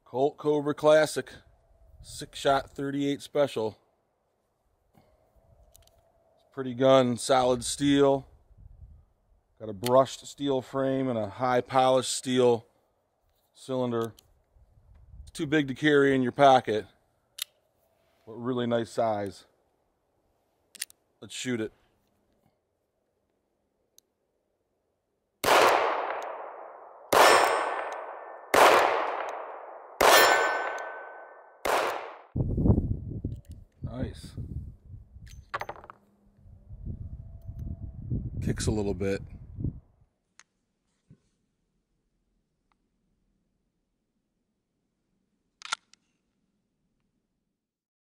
Colt Cobra Classic 6-shot 38 special. Pretty gun, solid steel. Got a brushed steel frame and a high polished steel cylinder. It's too big to carry in your pocket, but really nice size. Let's shoot it. Nice. Kicks a little bit.